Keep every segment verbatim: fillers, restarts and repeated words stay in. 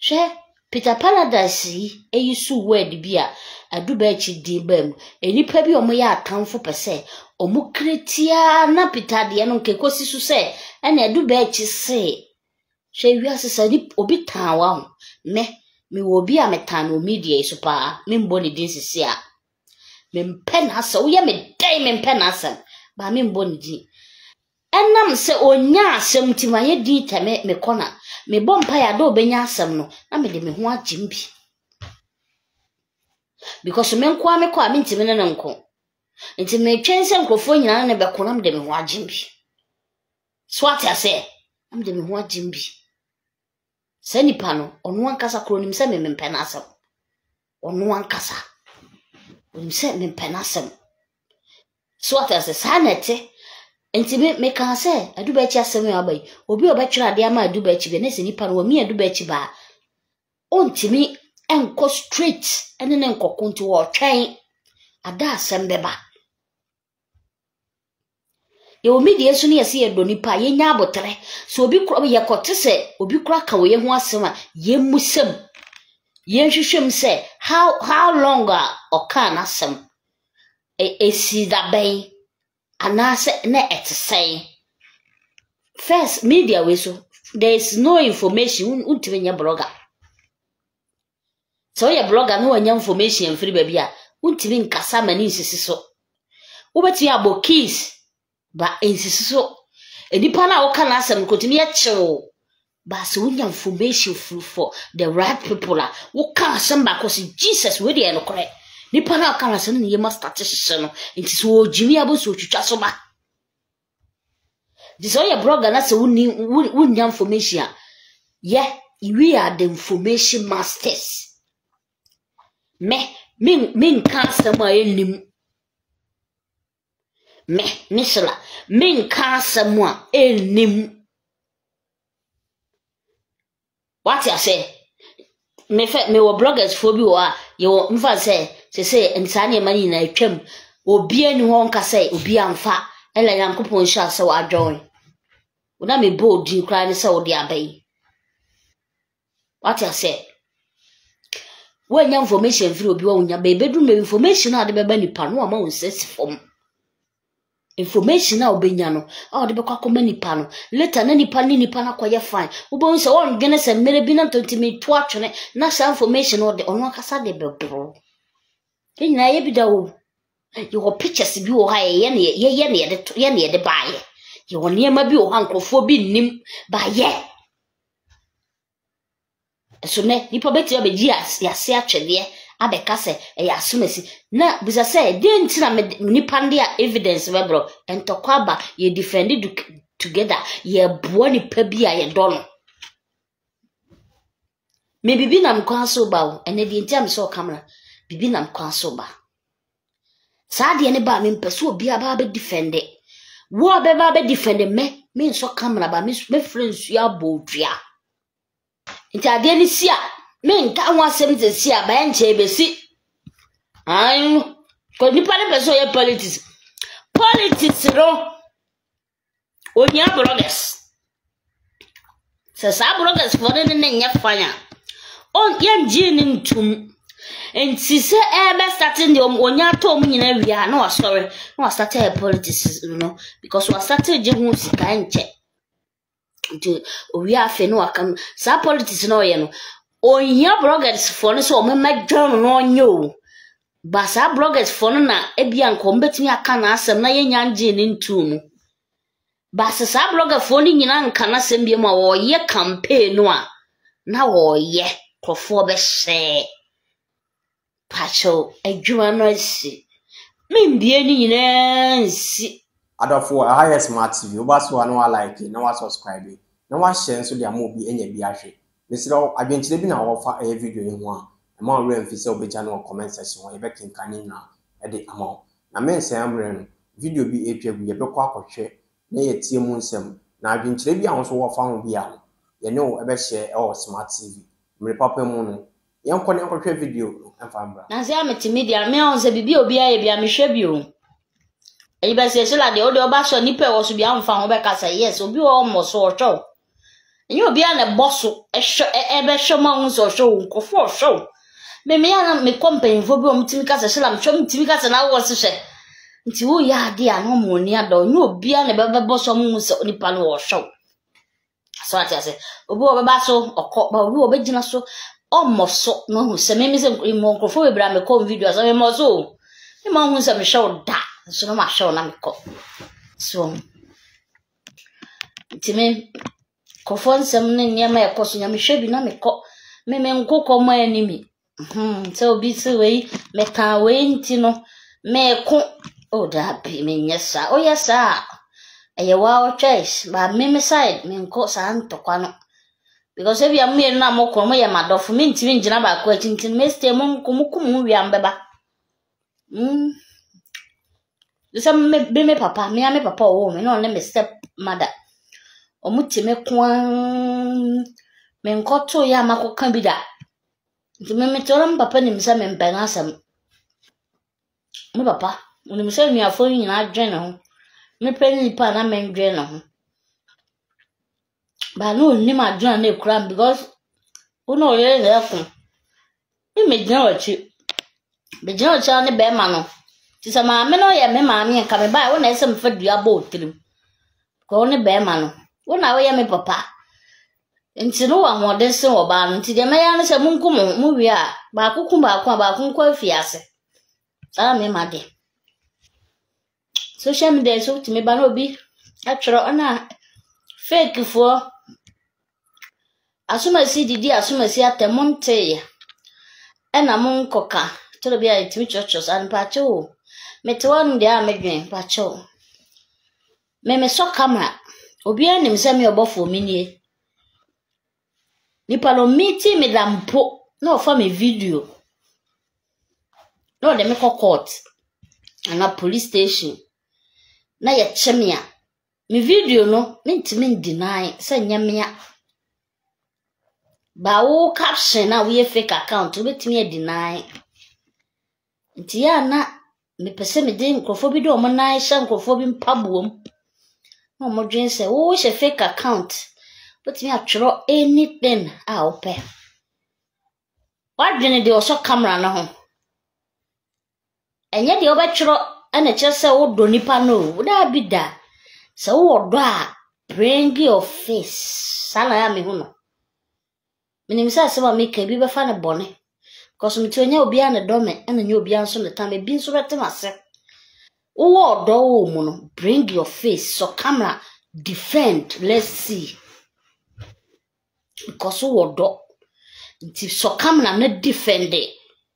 She Peter Paradise eyi su word bi a aduba echi di bam enipa bi omo ya atamfo pese omo kretia na Peter de no nkekosi su se ena aduba echi se she wi asesa ni obi tan wa ho me me wo bi a metan no media so pa me mbo ne din sisi a me mpe na asa wo ye me dai me mpe na asa ba me mbo ne din enam se onya asem timaye di teme me kona me bompa ya do benya asem no na me de me ho agimbi because me nko me kwa me ntime ne nko nti me twense nkrofo nyina na be kona me de me ho agimbi swat ase am de me ho agimbi se nipa no onu ankasa kronim se me mempe na asem onu ankasa onim se me mempe na asem swat ase sanete enti me me kan se aduba echi asem ya bai obi obetwira de ama aduba echi be na se nipa no wa mi aduba echi ba ontimi enko straight ene ne nkoko nti wo twen ada asem beba ye o media so ne yesi ye do nipa ye nya abotre so obi kro ye kote se obi kro aka wo ye ho asem a ye musem ye nhwehwem se how how long o kan asem e esi da ben anase na etesay first media we so there is no information untime nya blogger so ya blogger no anya information free baby a untime nkasa mani sisi so ubeti abo keys ba ensisi so enipa na wo kana asem kotimi ya chew ba so unya information for the right people a wo kan asem ba cause Jesus we dey no kore nipa na kana asem ne ye must start sese no nti so ojimi abo so twitwa so ba this all your blogger na say wunni wunya information yeah we are the information masters me min min kan sama enim me misla min kan sama enim what you say me fe me wo bloggers fo bi wo a ye wo mfa say say say nsane mani na atwam obi ani ho nka say obi amfa ela yankopon sha say wa adwon una me bold din kra ni say wo de abai what you say when your information free obi wo nya be bedroom information na de beba nipa no ama unsesi fom information na obenya no a de bekwa koma nipa no later na nipa ni nipa na kwaye fine ubo nse won gene se mere bi na twenty to atwene na sa information o de ono akasa de bebro kenya ye bi da wo your pictures bi wo ha ye ne ye ye ne de ye ne de baaye ye won ye ma bi wo ha nkrofo bi nim baaye so ne nipa beti obeji yase atwede abeka se e yasomesi na bisa se de ntina nipa nde a evidence webro entokwa ba ye defend together ye boa nipa bi a ye do no me bibi na mkwa so ba o ene de ntia me so camera bibi na mkwa so ba sa de ne ba me mpeso obi aba be defend wo be ba be defend me me so camera ba me me friends ya bodua nti ade ni si a me nka ho asem ze si a ba enche besi ai ko nipa ne beso ye politics politics ro onya bloggers se sa bloggers for ne ne nya fanya on yam ji ni ntum enti se e be starting the onya to om nyina wi a na wa sorry na wa start e politics you know because wa start je hu sika enche nti owi afe no akam sa politics no ye no onya bloggers for no so o medwan no onyo ba sa bloggers for no na ebia nko mbetimi aka na asem na yenya nje ni ntum ba sa blogger for ni nyina nka na asem bia ma wo ye campaign no a na wo ye krofo be hye pacho adwuma no si mimbie ni nyina nsi adofo I have smart T V obaso anu like na wa subscribe na wa share so dia mo bi enya bi ahwe mesiro adwenkyere bi na wo fa e video yi ho a ma wo remfi se obeja no comment section e be kinkani na e de ama na men se amre no video bi etwa bi ye be kwa akohwe na ye tie mu nsem na adwenkyere bi a wo so wo fa ho bi a ye ne wo e be share e o smart T V mre papa mu no ye nkone akohwe video no emfa mbra na se ameti media me on se bibi obi aye bia me hwe bi o eyi be se se la de o de oba so nipa wo so bia mfa ho be ka say yes obi o mo so o cho You be an a boss, a show, a show months or show, or four show. Maybe I me company for boom Timicas, a shell, I'm showing Timicas and I was to say. Until ya dear, no more near door, no be an a boss or moons or nippon or show. So I say, Obo Basso or Cop, but we obey so almost so no, some memes and more for a bram, a com video as I am also. The months of a show that, so no much show, I'm cop. So, Timmy. Kofon semne nyama ya koso nyame hwebi na mekọ me me nkokọ mo enemy hmm so obi se we me ka we nti no me ko o da bi me nyesa o yesa eye wa o choice ba me me side me nko sa ntokwa no because if you am me na mo ko mo ye madofo me nti ngina ba ko achintin me stay mo nko mo kum wi ambeba hmm so me be me papa me ame papa o me no ne me step mother omuti me kwan me nkoto ya makoka bi da nti me metoram papa nim se me mpen asem me papa nim se mi afo nyina adwen ho me pani pa na me ndwen no ho ba no nim adwen na ekura because uno ye le ko me me gyan ochi be gyan ochi ne be ma no ti se ma me no ye me ma me nka me ba wo na ese me fa dua ba otrim ko ne be ma no Una we ya me papa. Nti no wa hoden se wo ba no nti de me ya no se munku mu wi a ba kuku ba ku ba ku kwa fiase. Sala me ma de. Social media so ti me ba no bi atwero ona fake fo. Asuma si didi asuma si atemonte ya. E na mun koka. Toro bi a ti mi chochos an pa cho. Me to wan de a me dwen pa cho. Me me so camera. Obi anim se me obofo minie nipa no meeti me dampo na ofa me video no de me court na police station na ye chemia me video no me ntimi deny se nyamia ba wo caption na we fake account we timi deny nti ya na me pese me de nkrofo bi do o mo na sha nkrofo bi mpabuom no mo dwen se wo she fake account but me atwero anything a ope what dwen de o so camera na ho enye de obetwero ene che se wo do nipa no wo da bi da se wo do a bring your face sala ya me hu no minim se ase ba me ka bi be fa ne bone cause me tonya obi a ne do me ene nya obi anso ne ta me bi nso betem ase wo do wo mu no bring your face so camera defend let's see because wo do nti so camera na defend it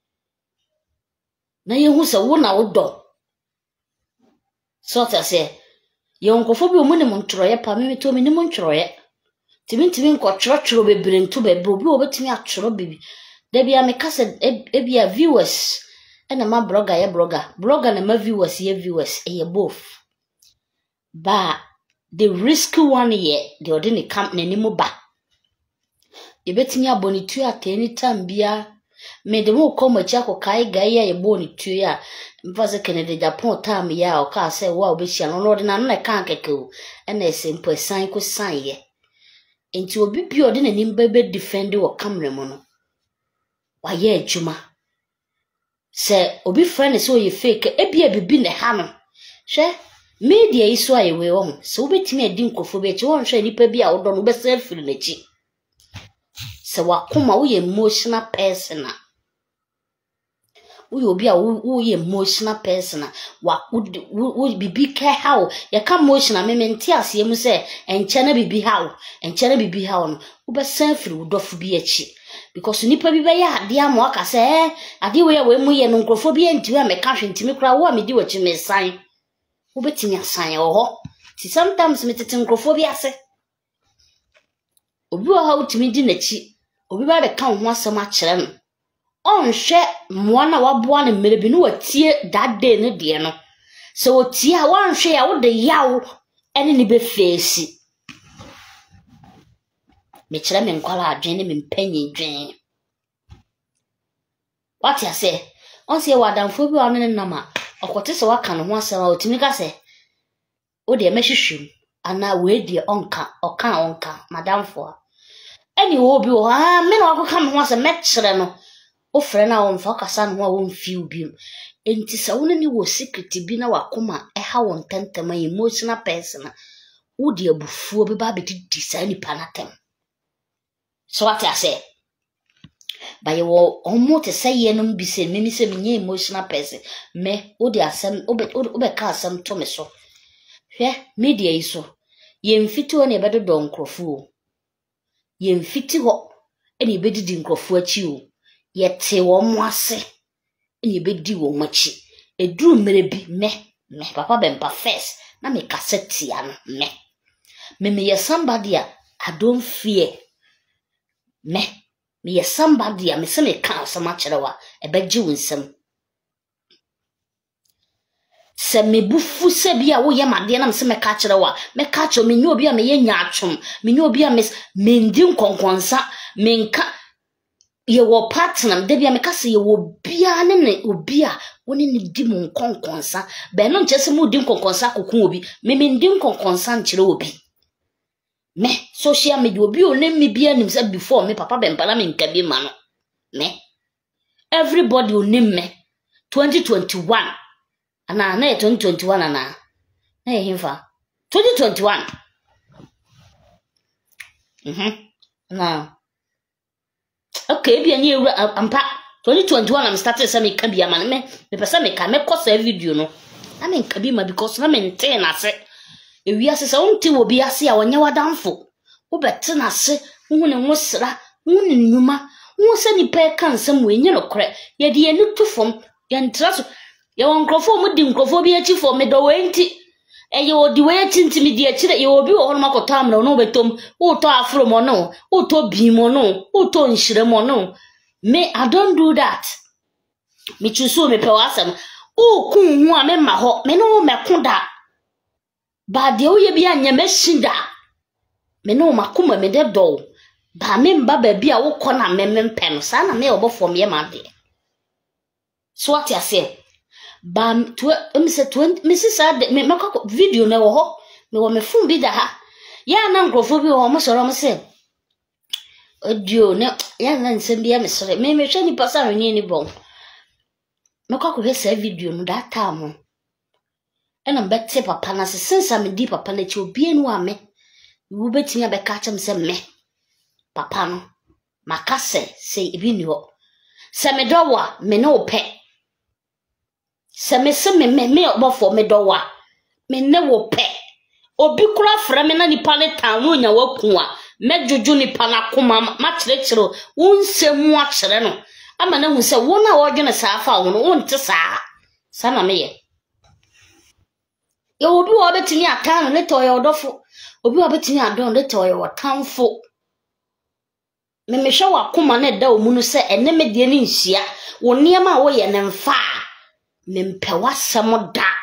na yehu se wo na wo do so ta se ye onkofo bi omu ne mo ntroye pa me to me ne mo ntroye timi timi nko trotro bebre ntu bebre obi obetimi atro bibi da bia me kase e bia viewers ena ma blogger ye blogger blogger na ma viewers ye viewers e ye both ba the risk one ye the ordinary camp na nimu ba e betimi abonitu at any time bia me de mo come cha ko kai ga ye ye bonitu ya mfaze Kennedy Japan time ya o ka se wa obehia no no de na na kan keke ena ese mpo san ko san ye enti obi bi ordinary nimba be defend wo camera mo no wa ye adwuma se obi friend so ye fake e bia bibi ne ha no hwe media iso aye we wo se obetimi adi nkofo be chi won hwe nipa bi a wodo no be self na chi se wakoma wo ye emotional person wo obi a wo ye emotional person wa wo bibi ka how ye ka emotional me menti ase mu se enche na bibi how enche na bibi how no wo be self wo dofo bi achi because nipa bi be ya ade amo aka se eh ade we we mu ye no nkrofo bi enti we me ka hwe ntimi kra wo amedi wachi me san wo betimi asan wo ho ti sometimes me tete nkrofo bi ase obi wo ha utimi di nachi obi ba be ka ho asem a kire no on hwe mo na waboa ne mere bi no watie that day ne de no so otie a wan hwe ya wo de yawo ene ni be face me kire me nkwala adwen ne me mpanyi dwen what ya say on say wadamfo bi on ne nama okote se waka no ho asem a otimi ka se o de mehwehwem ana we de onka oka onka madamfo Any will be ah, men or come once a match, no. O friend, I won't focus on what won't feel beam. And tis only was secret to be now a coma, a how on tent my emotional person. Oh, dear, before be baby to design panatem. So what I say. But you will almost say, yenum be saying, Mimi say me emotional person. Me, oh, dear, some obet obeca some tomaso. Here, media is so. Yen fit to any better don crofu. Yen fit to any bedded in crofu at you. Yet say one was any beddy won't much. A drew may be me, me, papa bempa first. Na me cassette yan me. Me me ya somebody I don't fear. Me. Me ya somebody me se me can't so much rawa. E beg you in some. Se me bufu se bia wo ye made na me se me catch rawa. Me catch o me nyo bia me ye nyatwom. Me nyo bia me me ndi nkonkonsa. Me nka ye wo partner de bia me ka se ye wo bia ne ne obia woni ne di mu nkonkonsa. Be no nche se mu di nkonkonsa kokun obi. Me me ndi nkonkonsa nchire obi. Me social media obi o ne me bia nim say before me papa bempala me nka bi ma no me everybody o nim me twenty twenty-one ana na twenty twenty-one ana na ye himfa twenty twenty-one mhm na okay bia ni ampa twenty twenty-one am started say me ka bia ma me me pesa me ka me kosa video no na me nka bi ma because na me nte na se ewi asese wonte wo bi ase a wonye wadanfo wo bete na se hu ne nwosra hu ne nnuma hu se ni pe kan sam we nye no kore ye de enu tufom ye ntra so ye won krofo mu di nkrofo bi achi fo me do wenti e ye odi we achi ntimi di achi ye obi wo hono makoto am no betom wo to afro mo no wo to bi mo no wo to nhire mo no me I don't do that me chuso me pe wasam o kun hu a me ma ho me no me koda ba de oye bia nya meshinda me no makuma me de do ba me mba ba bia wo kona me mempe no sa na me obofo me ma de so what you say ba to me say twenty me say me makọ video na wo ho me wo me fun bi da ha ya na nkrofo bi wo mo soro mo say audio ne ya na nsem bia me soro me me hwe ni pasa ni ni bon me kwa ko hwe video no that time ena mbete papa na se sensa me di papa na chi obi enu ame wo betimi abeka chem se me papa no makase se ebi ni ho se me dowa me no pe se me se me me me obofo me dowa me ne wo pe obi kura fra me na nipa le tan wo nya waku a me jojo nipa na koma ma kire kire wo nsemu a kire no ama na hu se wo na wo dwene sa afa wo no wo nte sa sa na me ye yo obi wo betimi atan le to yo dofo obi wo betimi adon le to yo tanfo me me hwe wakoma na da omu no se ene me de ni nhia wo niema wo ye ne mfa me mpe wasem da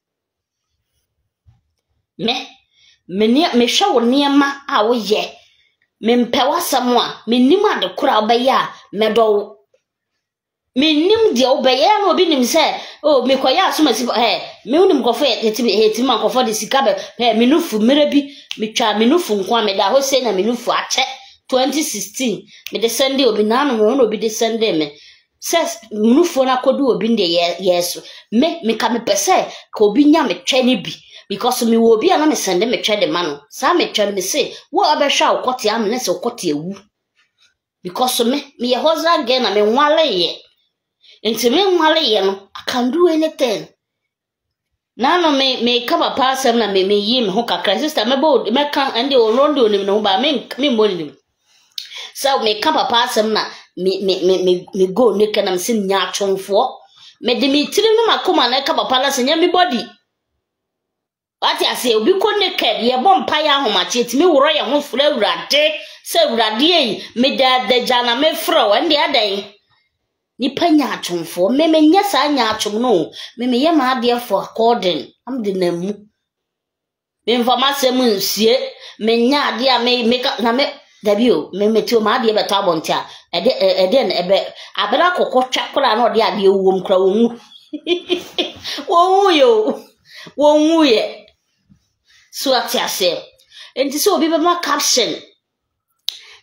me me ne me hwe wo niema a wo ye me mpe wasem a me nim ade kura obeya me do me nim de obeya na obi nim se oh me koya asoma si eh me unim kofo yetimi yetimi akofo de sika be eh me nufu merebi me twa me nufu nkwa me da ho se na me nufu ache twenty sixteen me de sende obi na no me obi de sende me says nufu na kodu obi nde yeso me me ka me pese ka obi nya me twa ni bi because me wo obi ana me sende me twa de ma no sa me twa me say wo abehwa okoti am na se okoti ewu because me me ye hoza again na me nwale ye enti me nwale ye no I can do anything na no me me ka papa asem na me me yi me ho kakra sister me bo me kan ande o rondo ni no ba me me mo ni so me ka papa asem na me me me me go ne kana me sim nya atwonfo me de me tiri no makoma na ka papa la senya me body what I say obi ko ne ked ye bom pa ya homache ti me woro ye ho fura urade se urade yi me da da jana me fro ande adan ni panya atwonfo me me nya sa nya atwom no me me ye ma ade for according am de namu me information mu nsie me nya ade a me me na me dabio me me ti o ma ade be ta bonti a ede ede na ebe abela kokotwa kora na ode ade ewom kra wo mu wo yo wo mu ye so ati ase enti so obi be ma caption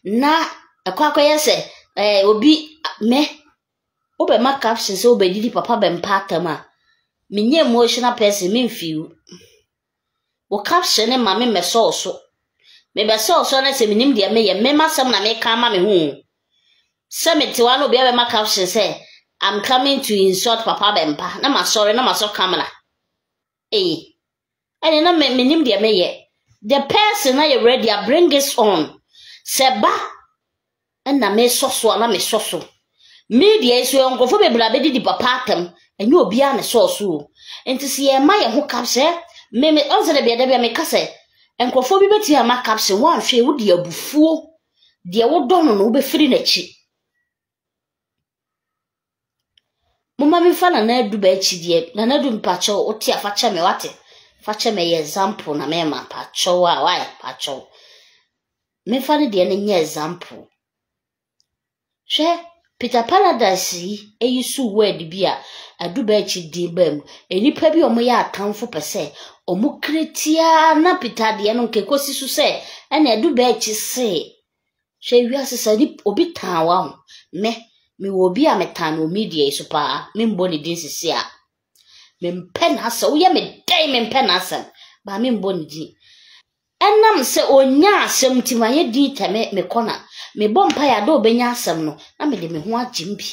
na akwa yese eh obi me obe ma caption se obe didi papa be mpata ma menye emotional person me feel wo caption e ma me meso so me be so so na se minim dia me ye me masam na me ka ma me hu se me tiwa no be be ma caption say I'm coming to insult papa be mpa na ma sorry na ma so camera eh ene na me minim dia me ye the person na you ready I bring this on seba na me so so na me so so media isu enkofo bebra be di papa atam enye obi a ne so so enti se ye ma ye ho caption me me onse de be de be me kase enkofo bi beti ama caption wan hwe wo de abufuo de wo dono no wo be firi na chi mama mi fa na na adu ba chi de na na adu mpacho o ti afa cha me wate fa cha me example na me ma pacho wa wa pacho me fa ne de na nya example hwe Peter Paradise eyisu word bia adu ba chi di bam enipa bi omo ya atamfo pese omo kretia na Peter de no nkekosi su se ena adu ba chi se hwe wi asesa ni obi tan wa me me wo bi a metan o media isu pa me mbo ni din sisi a me mpe na asa wo ye me dai me mpe na asa ba me mbo ni din enam se onya asem timaye di teme me kona me bompa ya do benya asem no na me de me ho agimbi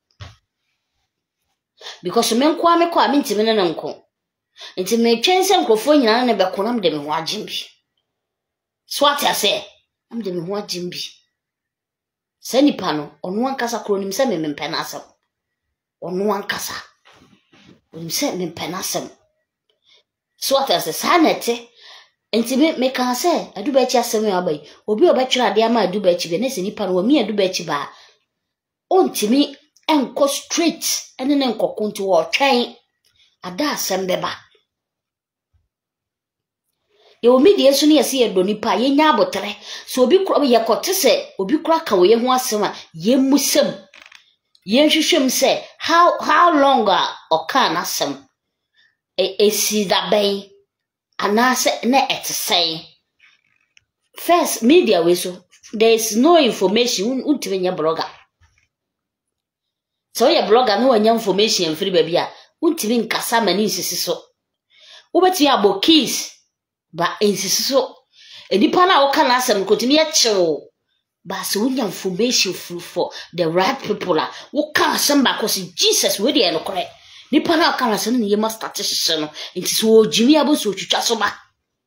because me nkwa me kwa me ntime ne nko nti me twense nkrofo nyina na be kona me de me ho agimbi swat ya se am de me ho agimbi se nipa no onu ankasa kronim se me mempe na asem onu ankasa onim se me mempe na asem swat ya se sanete enti me me kan se aduba chi asem ya bai obi obetwira de ama aduba chi be na se nipa no mi aduba chi ba ontimi enko straight ene ne enko kunti wo twen ada asem beba ye omi de yesu ne yesi edo nipa ye nya abotre so obi kro ye kote se obi kro aka wo ye ho asem a ye musem ye hwehwem se how how long o kan asem e esi da bai anase na etesay first media we so there is no information untime nya blogger so ya blogger no nya information free baby a untime nkasa mani nsisi so ubeti abo keys ba nsisi so edipa na wo kana asem kotimi ya chewo ba so unya information for the right people a wo ka asem ba ko si Jesus we dey no kore nipa na kana asem ne ye ma start hye no nti so ojimi abo so twitwa so ba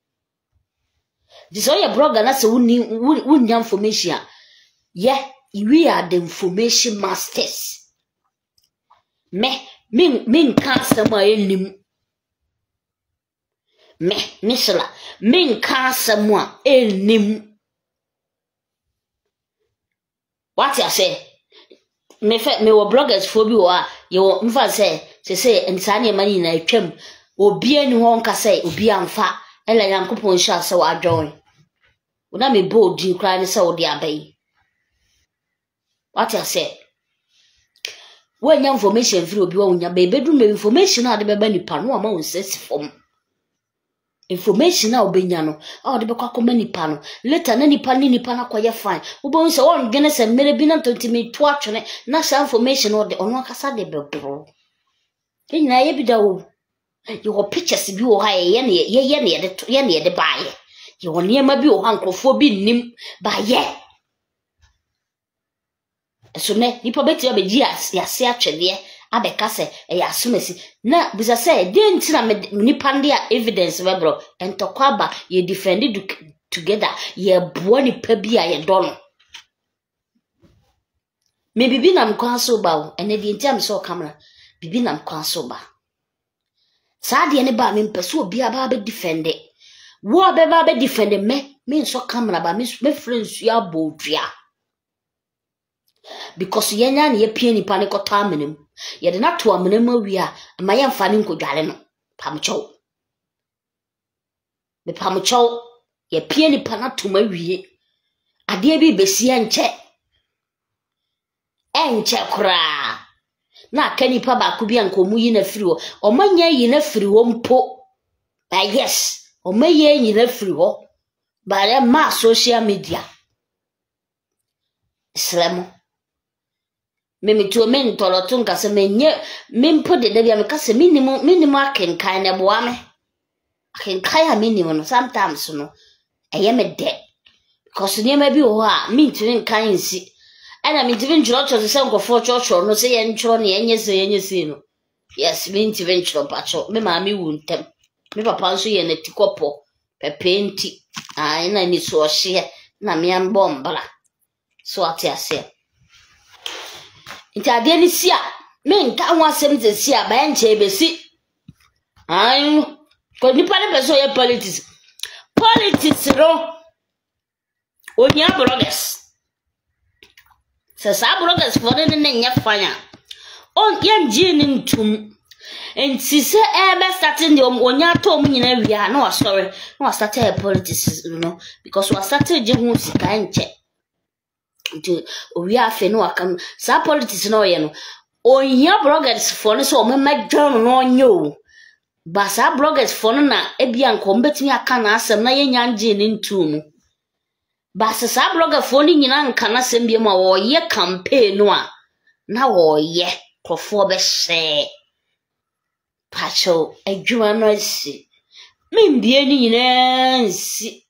this all your blogger na so wuni wuni information yeah we are the information masters me me me kan asem a enim me misla me kan asem a enim what I say me fe me wo bloggers fo bi wo a ye wo mfa say se se nsane mani na atwam obi ani ho nka say obi amfa ela yankopon sha se wa adwon una me bold din kra ni se wo de abai what I say when information free obi wo nya be bedu me information na de beba nipa no ama wonsesi fom information na obenya no a de bekwa koma nipa no later na nipa ni nipa na kwaye fine ubo nse won gene se mere bi na ntimi to atwene na sa information o de ono akasa de bebro kenya ye bi da wo ye ho pictures bi wo ha ye ne ye ye ne de ye ne de baaye ye ho niema bi wo ha nkrofo bi nim baaye so ne nipa beti obeji ya se atwede abeka se e ya asumesi na bisa se de ntina nipa ndi a evidence webro entokwa ba ye defend together ye boa nipa bi a ye do no me bibi na mkwa so ba wo ene di ntia me so camera bibi na mkwa so ba sa de ne ba me mpeso obi aba be defend wo be ba be defend me me so camera ba me me friends ya bodua because yenya ne ye pie nipa ne kota amenem ye de na to amenem awia ma ye mfa ne nkodwale no pamcho me pamcho ye pie nipa na to mawie ade bi besi enche enche kra na ka nipa ba ko bi anko mu yi na firi ho o manya yi na firi ho mpo ba yes o maye yi na firi ho ba le ma social media Slemo. Mimi to men tolotung kase menye mimpo de debia me kase minimum minimum aken kan ne boa me aken kai a minimum no sometimes no eye me de because ne ma bi wo a mintini kan nsi ana mintini njuro cho se nkofo cho cho no se ye njuro ne enye se enye se no yes mintini njuro pa cho me ma mi wu ntem me papa nso ye na tikopo pepenti ah ina ni so hye na me an bombala so ati ase Nti ade ni si a me nka ho asem ze si a ba enche besi ai ko nipa ne beso ye politics politics ro onya bloggers se sa bloggers for ne ne nya fanya on yam ji ni ntum enti se e be starting the onya to mu nyina wi na wa sorry na wa start e politics you know because wa start je hu sika enche nti owi afe no akam sa politics no ye no onya bloggers for ne so o memedwa no onyo ba sa bloggers for no na ebia nko mbetimi aka na asem na yenya nje ne ntum ba sa blogger for ni nyina nka na asem bia ma wo ye campaign no a na wo ye krofo be hye pacho adwuma no si membie ni nyina nsi